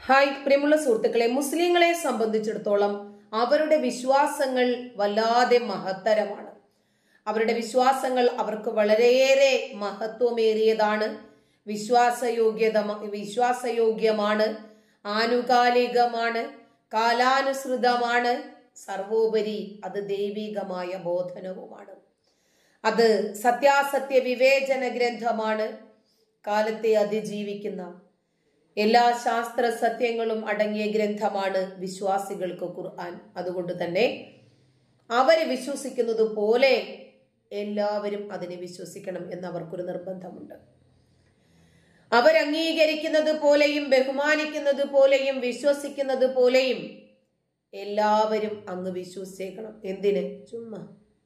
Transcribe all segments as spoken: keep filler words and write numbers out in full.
Hi പ്രിയമുള്ള സുഹൃത്തുക്കളെ, മുസ്ലിങ്ങളെ സംബന്ധിച്ചിടത്തോളം അവരുടെ വിശ്വാസങ്ങൾ വല്ലാതെ മഹത്തരമാണ്. അവരുടെ വിശ്വാസങ്ങൾ അവർക്ക് വളരെയേറെ മഹത്വമേറിയതാണ്, വിശ്വാസയോഗ്യത വിശ്വാസയോഗ്യമാണ്, ആനുകാലികമാണ്, കാലാനുസൃതമാണ്, സർവോപരി അത് ദൈവികമായ ബോധനവുമാണ്. അത് സത്യാസത്യ വിവേചന ഗ്രന്ഥമാണ്. കാലത്തെ അതിജീവിക്കുന്ന എല്ലാ ശാസ്ത്ര സത്യങ്ങളും അടങ്ങിയ ഗ്രന്ഥമാണ് വിശ്വാസികൾക്ക് ഖുർആൻ. അതുകൊണ്ട് തന്നെ അവര് വിശ്വസിക്കുന്നത് പോലെ എല്ലാവരും അതിനെ വിശ്വസിക്കണം എന്നവർക്കൊരു നിർബന്ധമുണ്ട്. അവരംഗീകരിക്കുന്നത് പോലെയും ബഹുമാനിക്കുന്നത് പോലെയും വിശ്വസിക്കുന്നത് പോലെയും എല്ലാവരും അങ്ങ് വിശ്വസിക്കണം. എന്തിന്? ചുമ്മാ.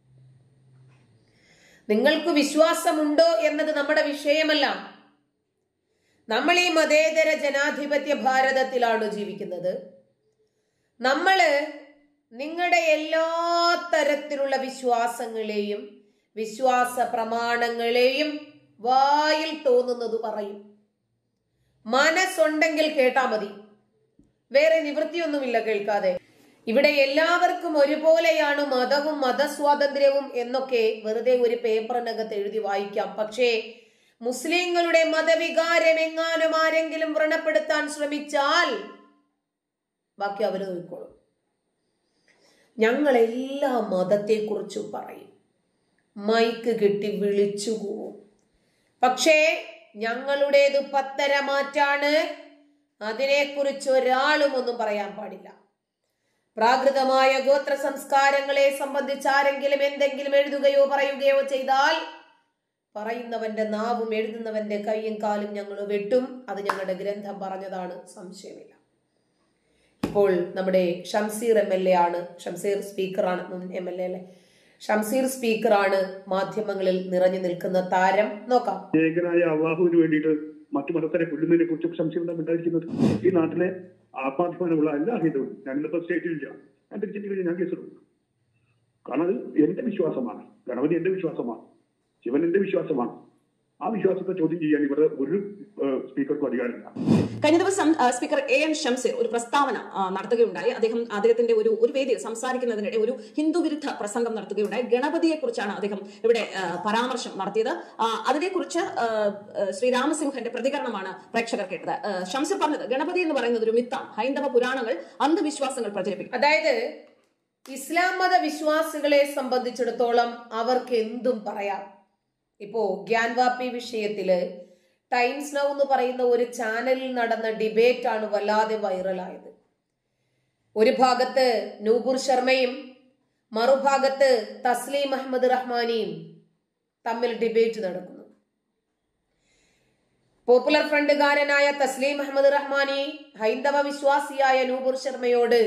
നിങ്ങൾക്ക് വിശ്വാസമുണ്ടോ എന്നത് നമ്മുടെ വിഷയമല്ല. നമ്മൾ ഈ മതേതര ജനാധിപത്യ ഭാരതത്തിലാണ് ജീവിക്കുന്നത്. നമ്മള് നിങ്ങളുടെ എല്ലാ തരത്തിലുള്ള വിശ്വാസങ്ങളെയും വിശ്വാസ പ്രമാണങ്ങളെയും വായിൽ തോന്നുന്നത് പറയും. മനസ്സുണ്ടെങ്കിൽ കേട്ടാ മതി, വേറെ നിവൃത്തിയൊന്നുമില്ല കേൾക്കാതെ. ഇവിടെ എല്ലാവർക്കും ഒരുപോലെയാണ് മതവും മതസ്വാതന്ത്ര്യവും എന്നൊക്കെ വെറുതെ ഒരു പേപ്പറിനകത്ത് എഴുതി വായിക്കാം. പക്ഷേ മുസ്ലിങ്ങളുടെ മതവികാരം എങ്ങാനും ആരെങ്കിലും വ്രണപ്പെടുത്താൻ ശ്രമിച്ചാൽ ബാക്കി അവര് നോക്കിക്കോളും. ഞങ്ങൾ എല്ലാ മതത്തെക്കുറിച്ചും പറയും, മൈക്ക് കിട്ടി വിളിച്ചു പോവും. പക്ഷേ ഞങ്ങളുടേത് പത്തരമാറ്റാണ്. അതിനെക്കുറിച്ച് ഒരാളും ഒന്നും പറയാൻ പാടില്ല. പ്രാകൃതമായ ഗോത്ര സംസ്കാരങ്ങളെ സംബന്ധിച്ച് ആരെങ്കിലും എന്തെങ്കിലും എഴുതുകയോ പറയുകയോ ചെയ്താൽ പറയുന്നവന്റെ നാവും എഴുതുന്നവന്റെ കൈയും കാലും ഞങ്ങൾ വെട്ടും. അത് ഞങ്ങളുടെ ഗ്രന്ഥം പറഞ്ഞതാണ്, സംശയമില്ല. ഇപ്പോൾ നമ്മുടെ ഷംസീർ എം എൽ എ ആണ്, ഷംസീർ സ്പീക്കറാണ്, മുൻ എം എൽ എ അല്ലെ, ഷംസീർ സ്പീക്കറാണ് മാധ്യമങ്ങളിൽ നിറഞ്ഞു നിൽക്കുന്ന താരം. നോക്കാം. ഏകനായ അള്ളാഹുവിന് വേണ്ടിയിട്ട് മറ്റു മതസ്ഥരെ കൊല്ലുന്നതിനെ കുറിച്ച് സംശയം ഉണ്ടായിരിക്കുന്നത്. ഈ നാട്ടിലെ ആത്മാഭിമാനമുള്ള എല്ലാ ഹിന്ദുവും, ഞാൻ ഇന്നിപ്പോ സ്റ്റേറ്റിലില്ല, ഞാൻ തിരിച്ചിട്ട് കഴിഞ്ഞാൽ ഞാൻ കേസെടുക്കും. കാരണം അത് എന്റെ വിശ്വാസമാണ്. ഗണപതി എന്റെ വിശ്വാസമാണ്, ശിവൻ എന്റെ വിശ്വാസമാണ്. ആ വിശ്വാസത്തെ ചോദ്യം ചെയ്യാൻ ഇവിടെ ഒരു സ്പീക്കർക്കും അധികാരമില്ല. കഴിഞ്ഞ ദിവസം സ്പീക്കർ എ എൻ ഷംസീർ ഒരു പ്രസ്താവന നടത്തുകയുണ്ടായി. അദ്ദേഹം അദ്ദേഹത്തിന്റെ ഒരു ഒരു വേദിയിൽ സംസാരിക്കുന്നതിനിടെ ഒരു ഹിന്ദു വിരുദ്ധ പ്രസംഗം നടത്തുകയുണ്ടായി. ഗണപതിയെ കുറിച്ചാണ് അദ്ദേഹം ഇവിടെ പരാമർശം നടത്തിയത്. അതിനെക്കുറിച്ച് ശ്രീരാമസിംഹന്റെ പ്രതികരണമാണ് പ്രേക്ഷകർ കേട്ടത്. ഷംസീർ പറഞ്ഞത്, ഗണപതി എന്ന് പറയുന്നത് ഒരു മിത്താണ്, ഹൈന്ദവ പുരാണങ്ങൾ അന്ധവിശ്വാസങ്ങൾ പ്രചരിപ്പിക്കും. അതായത് ഇസ്ലാം മത വിശ്വാസികളെ സംബന്ധിച്ചിടത്തോളം അവർക്ക് എന്തും പറയാം. ഇപ്പോ ഗ്യാൻവാപ്പി വിഷയത്തില് ടൈംസ് നൗ എന്ന് പറയുന്ന ഒരു ചാനലിൽ നടന്ന ഡിബേറ്റ് ആണ് വല്ലാതെ വൈറലായത്. ഒരു ഭാഗത്ത് നൂപുർ ശർമ്മയും മറുഭാഗത്ത് തസ്ലീം അഹമ്മദ് റഹ്മാനിയും തമ്മിൽ ഡിബേറ്റ് നടക്കുന്നു. പോപ്പുലർ ഫ്രണ്ടുകാരനായ തസ്ലീം അഹമ്മദ് റഹ്മാനി ഹൈന്ദവ വിശ്വാസിയായ നൂപുർ ശർമ്മയോട്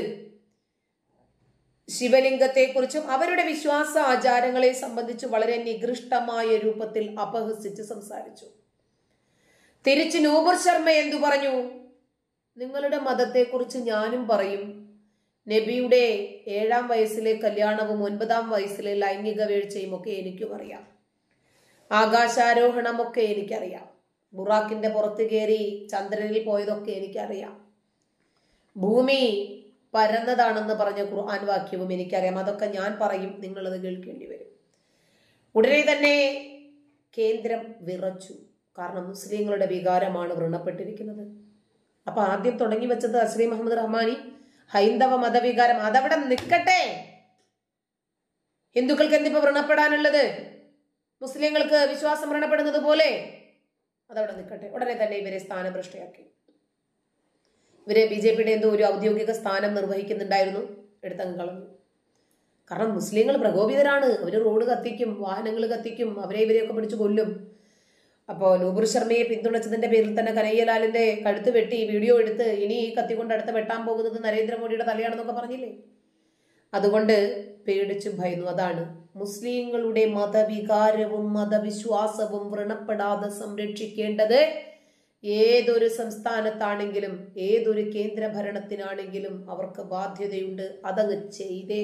ശിവലിംഗത്തെക്കുറിച്ചും അവരുടെ വിശ്വാസ ആചാരങ്ങളെ സംബന്ധിച്ച് വളരെ നികൃഷ്ടമായ രൂപത്തിൽ അപഹസിച്ച് സംസാരിച്ചു. തിരിച്ച് നൂപുർ ശർമ്മ എന്തു പറഞ്ഞു? നിങ്ങളുടെ മതത്തെക്കുറിച്ച് ഞാനും പറയും. നബിയുടെ ഏഴാം വയസ്സിലെ കല്യാണവും ഒൻപതാം വയസ്സിലെ ലൈംഗിക വീഴ്ചയും ഒക്കെ എനിക്കും അറിയാം. ആകാശാരോഹണമൊക്കെ എനിക്കറിയാം. ബുറാക്കിന്റെ പുറത്ത് കയറി ചന്ദ്രനിൽ പോയതൊക്കെ എനിക്കറിയാം. ഭൂമി പരന്നതാണെന്ന് പറഞ്ഞ ഖുർആൻ വാക്യവും എനിക്കറിയാം. അതൊക്കെ ഞാൻ പറയും, നിങ്ങളത് കേൾക്കേണ്ടി വരും. ഉടനെ തന്നെ കേന്ദ്രം വിറച്ചു. കാരണം മുസ്ലിങ്ങളുടെ വികാരമാണ് വ്രണപ്പെട്ടിരിക്കുന്നത്. അപ്പൊ ആദ്യം തുടങ്ങി വെച്ചത് തസ്ലീം അഹമ്മദ് റഹ്മാനി ഹൈന്ദവ മതവികാരം. അതവിടെ നിൽക്കട്ടെ. ഹിന്ദുക്കൾക്ക് എന്തിപ്പോ വ്രണപ്പെടാനുള്ളത്? മുസ്ലിങ്ങൾക്ക് വിശ്വാസം വ്രണപ്പെടുന്നത് പോലെ അതവിടെ നിൽക്കട്ടെ. ഉടനെ തന്നെ ഇവരെ സ്ഥാനഭ്രഷ്ടയാക്കി. ഇവരെ ബി ജെ പിയുടെ എന്തോ ഒരു ഔദ്യോഗിക സ്ഥാനം നിർവഹിക്കുന്നുണ്ടായിരുന്നു, എടുത്തങ്ങ് കളഞ്ഞു. കാരണം മുസ്ലിങ്ങൾ പ്രകോപിതരാണ്. അവര് റോഡ് കത്തിക്കും, വാഹനങ്ങൾ കത്തിക്കും, അവരെ ഇവരെയൊക്കെ പിടിച്ചു കൊല്ലും. അപ്പോ നൂപുർ ശർമ്മയെ പിന്തുണച്ചതിന്റെ പേരിൽ തന്നെ കനയ്യലാലിന്റെ കഴുത്ത് വെട്ടി വീഡിയോ എടുത്ത് ഇനി ഈ കത്തി കൊണ്ട് അടുത്ത് വെട്ടാൻ പോകുന്നത് നരേന്ദ്രമോദിയുടെ തലയാണെന്നൊക്കെ പറഞ്ഞില്ലേ? അതുകൊണ്ട് പേടിച്ചു ഭയന്നു. അതാണ് മുസ്ലിങ്ങളുടെ മതവികാരവും മതവിശ്വാസവും വ്രണപ്പെടാതെ സംരക്ഷിക്കേണ്ടത് ഏതൊരു സംസ്ഥാനത്താണെങ്കിലും ഏതൊരു കേന്ദ്ര ഭരണത്തിനാണെങ്കിലും അവർക്ക് ബാധ്യതയുണ്ട്. അതങ്ങ് ചെയ്തേക്കണം.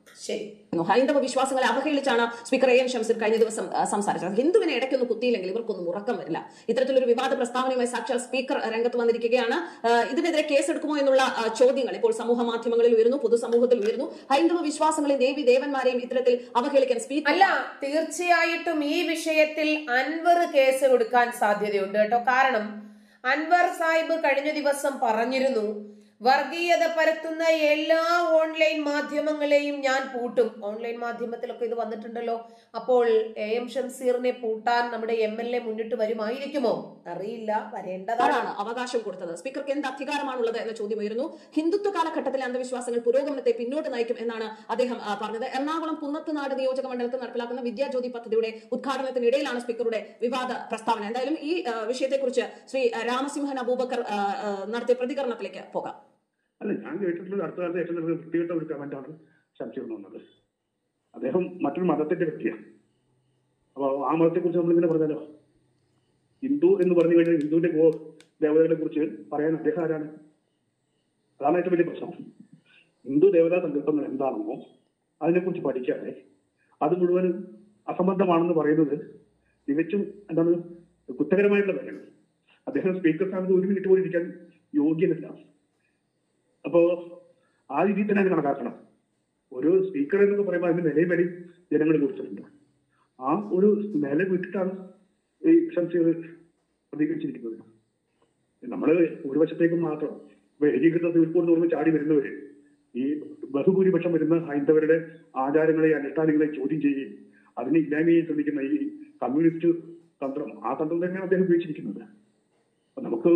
ശരി. ഹൈന്ദവ വിശ്വാസങ്ങളെ അവഹേളിച്ചാണ് സ്പീക്കർ എ എൻ ഷംസീർ കഴിഞ്ഞ ദിവസം സംസാരിച്ചത്. ഹിന്ദുവിനെ ഇടയ്ക്കൊന്ന് കുത്തിയില്ലെങ്കിൽ ഇവർക്കൊന്നും ഉറക്കം വരില്ല. ഇത്തരത്തിലൊരു വിവാദ പ്രസ്താവനയുമായി സാക്ഷാൽ സ്പീക്കർ രംഗത്ത് വന്നിരിക്കുകയാണ്. ഇതിനെതിരെ കേസെടുക്കുമോ എന്നുള്ള ചോദ്യങ്ങൾ ഇപ്പോൾ സമൂഹ മാധ്യമങ്ങളിൽ ഉയരുന്നു, പൊതുസമൂഹത്തിൽ ഉയരുന്നു. ഹൈന്ദവ വിശ്വാസങ്ങളെയും ദേവി ദേവന്മാരെയും ഇത്തരത്തിൽ അവഹേളിക്കാൻ സ്പീക്കർ അല്ല, തീർച്ചയായിട്ടും ഈ വിഷയത്തിൽ അൻവർ കേസ് കൊടുക്കാൻ സാധ്യതയുണ്ട് കേട്ടോ. കാരണം അൻവർ സാഹിബ് കഴിഞ്ഞ ദിവസം പറഞ്ഞിരുന്നു, വർഗീയത പരത്തുന്ന എല്ലാ ഓൺലൈൻ മാധ്യമങ്ങളെയും ഞാൻ പൂട്ടും. ഓൺലൈൻ മാധ്യമത്തിലൊക്കെ ഇത് വന്നിട്ടുണ്ടല്ലോ. അപ്പോൾ എ എം ഷംസീറിനെ പൂട്ടാൻ നമ്മുടെ എം എൽ എ മുന്നിട്ട് വരുമായിരിക്കുമോ? അറിയില്ല, വരേണ്ടതാണ്. അവകാശം കൊടുത്തത് സ്പീക്കർക്ക് എന്ത് അധികാരമാണുള്ളത് എന്ന ചോദ്യം ഉയരുന്നു. ഹിന്ദുത്വ കാലഘട്ടത്തിലെ അന്ധവിശ്വാസങ്ങൾ പുരോഗമനത്തെ പിന്നോട്ട് നയിക്കും എന്നാണ് അദ്ദേഹം പറഞ്ഞത്. എറണാകുളം പുന്നത്തുനാട് നിയോജക മണ്ഡലത്തിൽ നടപ്പിലാക്കുന്ന വിദ്യാജ്യോതി പദ്ധതിയുടെ ഉദ്ഘാടനത്തിനിടയിലാണ് സ്പീക്കറുടെ വിവാദ പ്രസ്താവന. എന്തായാലും ഈ വിഷയത്തെക്കുറിച്ച് ശ്രീ രാമസിംഹൻ അബൂബക്കർ നടത്തിയ പ്രതികരണത്തിലേക്ക് പോകാം. അല്ല, ഞാൻ കേട്ടിട്ടുള്ള അടുത്ത കാലത്ത് ഏറ്റവും നല്ല വൃത്തികെട്ട ഒരു കമന്റാണ് ശംസീർ വന്നത്. അദ്ദേഹം മറ്റൊരു മതത്തിന്റെ വ്യക്തിയാണ്. അപ്പൊ ആ മതത്തെ കുറിച്ച് നമ്മളിങ്ങനെ പറഞ്ഞല്ലോ, ഹിന്ദു എന്ന് പറഞ്ഞു കഴിഞ്ഞാൽ ഹിന്ദുവിന്റെ ദേവതകളെ കുറിച്ച് പറയാൻ അദ്ദേഹം ആരാണ്? അതാണ് ഏറ്റവും വലിയ പ്രശ്നം. ഹിന്ദു ദേവതാ സങ്കല്പങ്ങൾ എന്താണെന്നോ അതിനെക്കുറിച്ച് പഠിക്കാതെ അത് മുഴുവനും അസംബന്ധമാണെന്ന് പറയുന്നത് തികച്ചും എന്താണ് കുറ്റകരമായിട്ടുള്ള കാര്യമാണ്. അദ്ദേഹം സ്പീക്കർ സ്ഥാനത്ത് ഒരു മിനിറ്റ് പോലും ഇരിക്കാൻ യോഗ്യനല്ല. അപ്പോ ആ രീതിയിൽ തന്നെ അത് കണക്കാക്കണം. ഒരു സ്പീക്കർ എന്നൊക്കെ പറയുമ്പോൾ അതിന്റെ നിലയും വിലയും ജനങ്ങൾ കൊടുത്തിട്ടുണ്ട്. ആ ഒരു നില വിട്ടിട്ടാണ് ഈ ഷംസീർ പ്രതികരിച്ചിരിക്കുന്നത്. നമ്മള് ഒരു വശത്തേക്കും മാത്രം ഇപ്പൊ ഏകീകൃത തീർപ്പോട് തോന്നുമ്പോൾ ചാടി വരുന്നവര് ഈ ബഹുഭൂരിപക്ഷം വരുന്ന ഹൈന്ദവരുടെ ആചാരങ്ങളെ അനുഷ്ഠാനങ്ങളെ ചോദ്യം ചെയ്യുകയും അതിനെ ഇല്ലായ്മയെ ശ്രമിക്കുന്ന ഈ കമ്മ്യൂണിസ്റ്റ് തന്ത്രം, ആ തന്ത്രം തന്നെയാണ് അദ്ദേഹം ഉപയോഗിച്ചിരിക്കുന്നത്. നമുക്ക്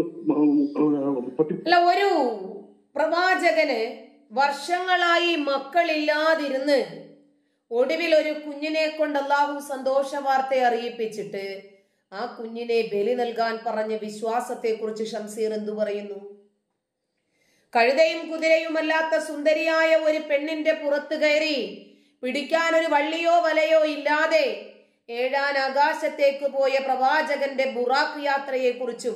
അല്ല, ഒരു പ്രവാചകന് വർഷങ്ങളായി മക്കളില്ലാതിരുന്ന് ഒടുവിൽ ഒരു കുഞ്ഞിനെ കൊണ്ട് അല്ലാഹു സന്തോഷ വാർത്ത അറിയിപ്പിച്ചിട്ട് ആ കുഞ്ഞിനെ ബലി നൽകാൻ പറഞ്ഞ വിശ്വാസത്തെ കുറിച്ച് ഷംസീർ എന്തു പറയുന്നു? കഴുതയും കുതിരയുമല്ലാത്ത സുന്ദരിയായ ഒരു പെണ്ണിന്റെ പുറത്തു കയറി പിടിക്കാൻ ഒരു വള്ളിയോ വലയോ ഇല്ലാതെ ഏഴാൻ ആകാശത്തേക്ക് പോയ പ്രവാചകന്റെ ബുറാഖ് യാത്രയെ കുറിച്ചും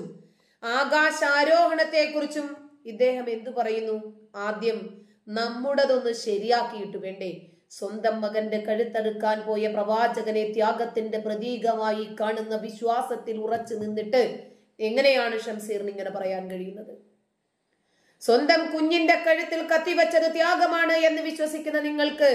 ആകാശാരോഹണത്തെ കുറിച്ചും ഇദ്ദേഹം എന്തു പറയുന്നു? ആദ്യം നമ്മുടേതൊന്ന് ശരിയാക്കിയിട്ട് വേണ്ടേ? സ്വന്തം മകന്റെ കഴുത്തറുക്കാൻ പോയ പ്രവാചകനെ ത്യാഗത്തിന്റെ പ്രതീകമായി കാണുന്ന വിശ്വാസത്തിൽ ഉറച്ചു നിന്നിട്ട് എങ്ങനെയാണ് ഷംസീറിന് ഇങ്ങനെ പറയാൻ കഴിയുന്നത്? സ്വന്തം കുഞ്ഞിന്റെ കഴുത്തിൽ കത്തിവെച്ചത് ത്യാഗമാണ് എന്ന് വിശ്വസിക്കുന്ന നിങ്ങൾക്ക്,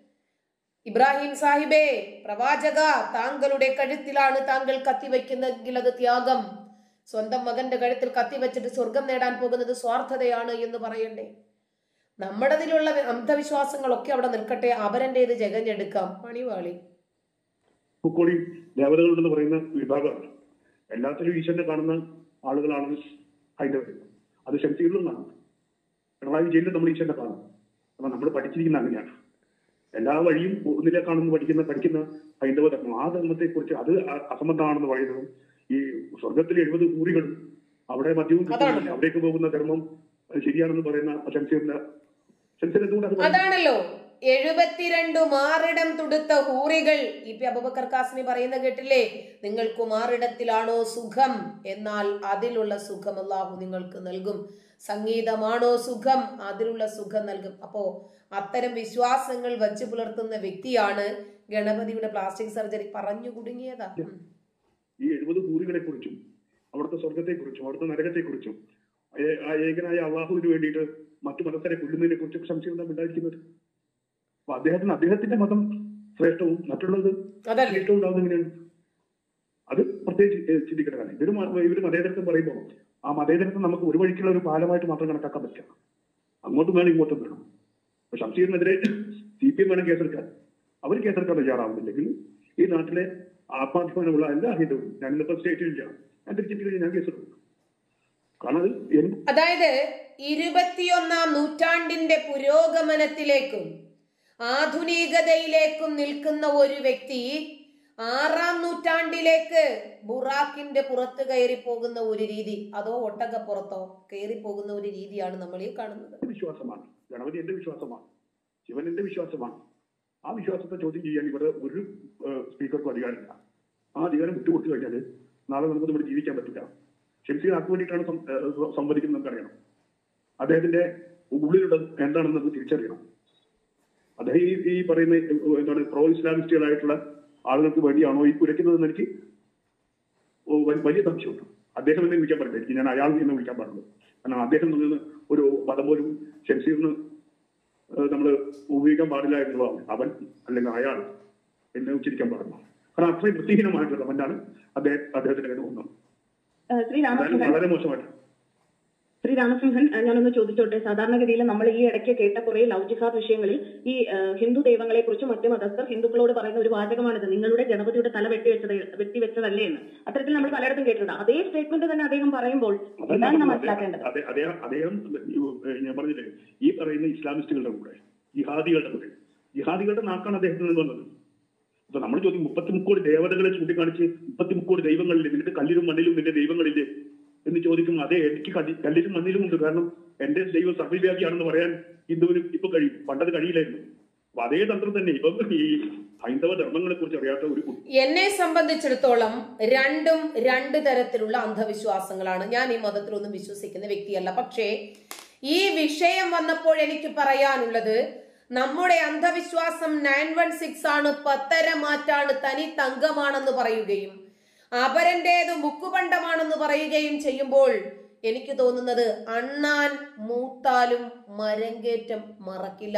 ഇബ്രാഹിം സാഹിബേ, പ്രവാചക, താങ്കളുടെ കഴുത്തിലാണ് താങ്കൾ കത്തിവെക്കുന്നെങ്കിൽ അത് ത്യാഗം. സ്വന്തം മകന്റെ കഴുത്തിൽ കത്തിവെച്ചിട്ട് സ്വർഗം നേടാൻ പോകുന്നത് സ്വാർത്ഥതയാണ് എന്ന് പറയണ്ടേ? നമ്മുടേതിലുള്ള അന്ധവിശ്വാസങ്ങളൊക്കെ അവിടെ നിൽക്കട്ടെ, അവരൻ്റെത് ജഗഞ്ഞെടുക്കാം. പണിവാളി പൂക്കോളി ദേവതകളുണ്ടെന്ന് പറയുന്ന വിഭാഗമാണ്. എല്ലാത്തിലും ഈശ്വരനെ കാണുന്ന ആളുകളാണ് ഹൈന്ദവർ. അത് ശംസീറിലുമാണ്. പിണറായി വിജയനിലും നമ്മൾ ഈശ്വരനെ കാണും. അപ്പൊ നമ്മൾ പഠിച്ചിരിക്കുന്ന അങ്ങനെയാണ്. എല്ലാ വഴിയും ഒന്നിലേക്കാണെന്ന് പഠിക്കുന്ന പഠിക്കുന്ന ഹൈന്ദവ ധർമ്മം, ആ ധർമ്മത്തെ കുറിച്ച് അത് അസംബന്ധമാണെന്ന് പറയുന്നത് ഈ സ്വർഗത്തിലെ എഴുപത് കൂറികളും അവിടെ മദ്യവും അവിടേക്ക് പോകുന്ന ധർമ്മം ശരിയാണെന്ന് പറയുന്ന ശംസീറിന്റെ ശംസീർ എന്തുകൊണ്ട് അതാണല്ലോ എഴുപത്തിരണ്ടു മാറിടം തുടുത്ത ഹൂറികൾ. ഇ പി അബൂബക്കർ കാസിമി പറയുന്ന കേട്ടില്ലേ? നിങ്ങൾക്ക് മാറിടത്തിലാണോ സുഖം, എന്നാൽ അതിലുള്ള സുഖം അല്ലാഹു നിങ്ങൾക്ക് നൽകും. സംഗീതമാണോ സുഖം, അതിലുള്ള സുഖം നൽകും. അപ്പോ അത്തരം വിശ്വാസങ്ങൾ വച്ചു പുലർത്തുന്ന വ്യക്തിയാണ് ഗണപതിയുടെ പ്ലാസ്റ്റിക് സർജറി പറഞ്ഞു കുടുങ്ങിയതാ. ഈ എഴുപത് ഹൂറികളെ കുറിച്ചും അവിടുത്തെ സ്വർഗത്തെ കുറിച്ചും അവിടുത്തെ നരകത്തെ കുറിച്ചും ഏകനായ അള്ളാഹുവിന് വേണ്ടിയിട്ട് മറ്റു മതസ്ഥരെ കൊല്ലുന്നതിനെ കുറിച്ചും സംശയം ഉണ്ടായിരിക്കുന്നത്. അപ്പൊ അദ്ദേഹത്തിന് അദ്ദേഹത്തിന്റെ മതം ശ്രേഷ്ഠവും മറ്റുള്ളത് ഇഷ്ടവും ഉണ്ടാവുന്നത് എങ്ങനെയാണ്? അത് പ്രത്യേകിച്ച് ചിന്തിക്കേണ്ട കാര്യം. ഇവര് ഇവര് മതേതരത്വം പറയുമ്പോൾ ആ മതേതരത്വം നമുക്ക് ഒരു വഴിക്കുള്ള ഒരു പാലമായിട്ട് മാത്രം കണക്കാക്കാൻ പറ്റില്ല. അങ്ങോട്ടും വേണം ഇങ്ങോട്ടും വേണം. അപ്പൊ ഷംസീറിനെതിരെ സി പി എം വേണം കേസെടുക്കാൻ. അവർ കേസെടുക്കാൻ തയ്യാറാവുന്നില്ലെങ്കിൽ ഈ നാട്ടിലെ ആത്മാഭിമാനമുള്ള എല്ലാ ഹിന്ദുവും, ഞാൻ ഇന്നിപ്പോ സ്റ്റേറ്റിലില്ല, ഞാൻ തിരിച്ചിട്ട് കഴിഞ്ഞാൽ ഞാൻ കേസെടുക്കും. കാരണം അത് അതായത് ഇരുപത്തിയൊന്നാം നൂറ്റാണ്ടിന്റെ പുരോഗമനത്തിലേക്കും ആധുനികതയിലേക്കും നിൽക്കുന്ന ഒരു വ്യക്തി ആറാം നൂറ്റാണ്ടിലേക്ക് ബുറാക്കിന്റെ പുറത്ത് കയറി പോകുന്ന ഒരു രീതി, അതോ ഒട്ടകപ്പുറത്തോ കയറി പോകുന്ന ഒരു രീതിയാണ് നമ്മൾ ഈ കാണുന്നത്. വിശ്വാസമാണ്. ഗണപതി എന്റെ വിശ്വാസമാണ്, ശിവൻ എന്റെ വിശ്വാസമാണ്. ആ വിശ്വാസത്തെ ചോദ്യം ചെയ്യാൻ ഇവിടെ ഒരു സ്പീക്കർക്കും അധികാരമില്ല. ആ അധികാരം വിട്ടുകൊടുത്തു കഴിഞ്ഞാൽ നാളെ നമുക്ക് ഇവിടെ ജീവിക്കാൻ പറ്റില്ല. ഷംസീർ ആർക്ക് വേണ്ടിയിട്ടാണ് സംവദിക്കുന്നത് നമുക്കറിയണം. അദ്ദേഹത്തിന്റെ ഉള്ളിലുള്ളത് എന്താണെന്ന് നമുക്ക് തിരിച്ചറിയണം. അദ്ദേഹം ഈ ഈ പറയുന്ന എന്താണ് പ്രോ ഇസ്ലാമിസ്റ്റുകളായിട്ടുള്ള ആളുകൾക്ക് വേണ്ടിയാണോ ഈ കുരയ്ക്കുന്നതെന്ന് എനിക്ക് വലിയ സംശയമുണ്ട്. അദ്ദേഹം എന്ന് വിളിക്കാൻ പാടില്ല, എനിക്ക് ഞാൻ അയാൾ എന്ന് വിളിക്കാൻ പാടുള്ളൂ. കാരണം അദ്ദേഹം നിന്ന് ഒരു പദം പോലും ഷംസീറിന് നമ്മൾ ഉപയോഗിക്കാൻ പാടില്ല എന്നുള്ളതാണ്. അവൻ അല്ലെങ്കിൽ അയാൾ എന്ന് ഉച്ചരിക്കാൻ പാടില്ല. കാരണം അത്രയും വൃത്തിഹീനമായിട്ടുള്ള കമന്റാണ് അദ്ദേഹം അദ്ദേഹത്തിന്റെ കയ്യിൽ വന്നത്. വളരെ മോശമായിട്ട്. ശ്രീ രാമസിംഹൻ, ഞാനൊന്ന് ചോദിച്ചോട്ടെ, സാധാരണഗതിയിൽ നമ്മൾ ഈ ഇടയ്ക്ക് കേട്ട കുറെ ലവ് ജിഹാദ് വിഷയങ്ങളിൽ ഈ ഹിന്ദു ദൈവങ്ങളെ കുറിച്ച് മറ്റു മതസ്ഥർ ഹിന്ദുക്കളോട് പറയുന്ന ഒരു വാചകമാണിത്, നിങ്ങളുടെ ഗണപതിയുടെ തല വെട്ടിവെച്ചത് വെട്ടിവെച്ചതല്ലേ എന്ന്. അത്തരത്തിൽ നമ്മൾ പലയിടത്തും കേട്ടിട്ടുണ്ട്. അതേ സ്റ്റേറ്റ്മെന്റ് തന്നെ അദ്ദേഹം പറയുമ്പോൾ ഇതാണ് നാം മനസ്സിലാക്കേണ്ടത്. അദ്ദേഹം ഞാൻ പറഞ്ഞില്ലേ, ഈ പറയുന്ന ഇസ്ലാമിസ്റ്റുകളുടെ കൂടെ ജിഹാദികളുടെ കൂടെ ജിഹാദികളുടെ നാക്കാണ് അദ്ദേഹത്തിന് വന്നത്. അപ്പൊ നമ്മൾ ചോദിക്കും, മുപ്പത്തി മുക്കോടി ദേവതകളെ ചൂണ്ടിക്കാണിച്ച് മുപ്പത്തി മുക്കോടി ദൈവങ്ങളില്ലേ, നിന്റെ കല്ലിലും മണ്ണിലും നിന്റെ ദൈവങ്ങളില്ലേ എന്ന് ചോദിക്കും. അതെ, എനിക്ക് കല്ലിലും മണ്ണിലും ഉണ്ട്. കാരണം എന്റെ ദൈവം സർവ്വവ്യാപിയാണെന്ന് പറയാൻ ഹിന്ദുവിന് ഇപ്പൊ കഴിയും, പണ്ടത് കഴിയില്ലായിരുന്നു. അപ്പൊ അതേ തന്ത്രം തന്നെ ഇപ്പം ഈ ഹൈന്ദവ ധർമ്മങ്ങളെ കുറിച്ച് അറിയാത്ത ഒരു എന്നെ സംബന്ധിച്ചിടത്തോളം രണ്ടും രണ്ട് തരത്തിലുള്ള അന്ധവിശ്വാസങ്ങളാണ്. ഞാൻ ഈ മതത്തിലൊന്നും വിശ്വസിക്കുന്ന വ്യക്തിയല്ല. പക്ഷേ ഈ വിഷയം വന്നപ്പോൾ എനിക്ക് പറയാനുള്ളത്, നമ്മുടെ അന്ധവിശ്വാസം നയൻ വൺ സിക്സ് ആണ്, പത്തര മാറ്റാണ്, തനി തങ്കമാണെന്ന് പറയുകയും അപരന്റേത് മുക്കുപണ്ടമാണെന്ന് പറയുകയും ചെയ്യുമ്പോൾ എനിക്ക് തോന്നുന്നത് അണ്ണാൻ മൂത്താലും മരങ്കേറ്റം മറക്കില്ല.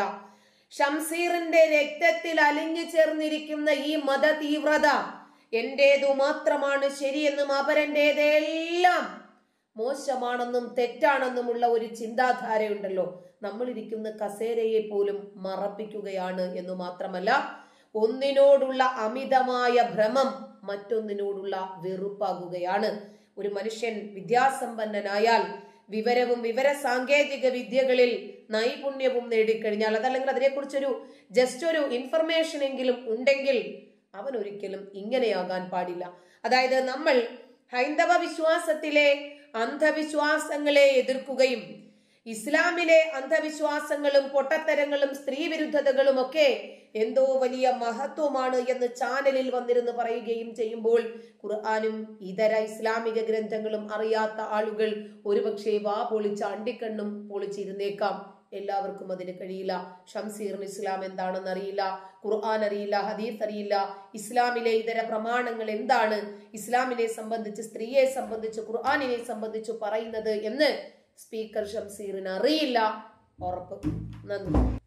ഷംസീറിന്റെ രക്തത്തിൽ അലിഞ്ഞു ചേർന്നിരിക്കുന്ന ഈ മത തീവ്രത എന്റേതു മാത്രമാണ് ശരിയെന്നും അപരന്റേതെല്ലാം മോശമാണെന്നും തെറ്റാണെന്നുമുള്ള ഒരു ചിന്താധാരയുണ്ടല്ലോ, നമ്മളിരിക്കുന്ന കസേരയെ പോലും മറപ്പിക്കുകയാണ് എന്ന് മാത്രമല്ല, ഒന്നിനോടുള്ള അമിതമായ ഭ്രമം മറ്റൊന്നിനോടുള്ള വെറുപ്പാകുകയാണ്. ഒരു മനുഷ്യൻ വിദ്യാസമ്പന്നനായാൽ, വിവരവും വിവര സാങ്കേതിക വിദ്യകളിൽ നൈപുണ്യവും നേടിക്കഴിഞ്ഞാൽ, അതല്ലെങ്കിൽ അതിനെക്കുറിച്ചൊരു ജസ്റ്റ് ഒരു ഇൻഫർമേഷൻ എങ്കിലും ഉണ്ടെങ്കിൽ അവൻ ഒരിക്കലും ഇങ്ങനെയാകാൻ പാടില്ല. അതായത് നമ്മൾ ഹൈന്ദവ വിശ്വാസത്തിലെ അന്ധവിശ്വാസങ്ങളെ എതിർക്കുകയും ഇസ്ലാമിലെ അന്ധവിശ്വാസങ്ങളും പൊട്ടത്തരങ്ങളും സ്ത്രീവിരുദ്ധതകളും ഒക്കെ എന്തോ വലിയ മഹത്വമാണ് എന്ന് ചാനലിൽ വന്നിരുന്ന് പറയുകയും ചെയ്യുമ്പോൾ ഖുർആനും ഇതര ഇസ്ലാമിക ഗ്രന്ഥങ്ങളും അറിയാത്ത ആളുകൾ ഒരുപക്ഷെ വാ പൊളിച്ച് അണ്ടിക്കണ്ണും പൊളിച്ചിരുന്നേക്കാം. എല്ലാവർക്കും അതിന് കഴിയില്ല. ഷംസീറിന് ഇസ്ലാം എന്താണെന്ന് അറിയില്ല, ഖുർആൻ അറിയില്ല, ഹദീസ് അറിയില്ല, ഇസ്ലാമിലെ ഇതര പ്രമാണങ്ങൾ എന്താണ്, ഇസ്ലാമിനെ സംബന്ധിച്ച്, സ്ത്രീയെ സംബന്ധിച്ച്, ഖുർആനിനെ സംബന്ധിച്ച് പറയുന്നത് എന്ന് സ്പീക്കർ ഷംസീറിന് അറിയില്ല. ഉറപ്പ്. നന്ദി.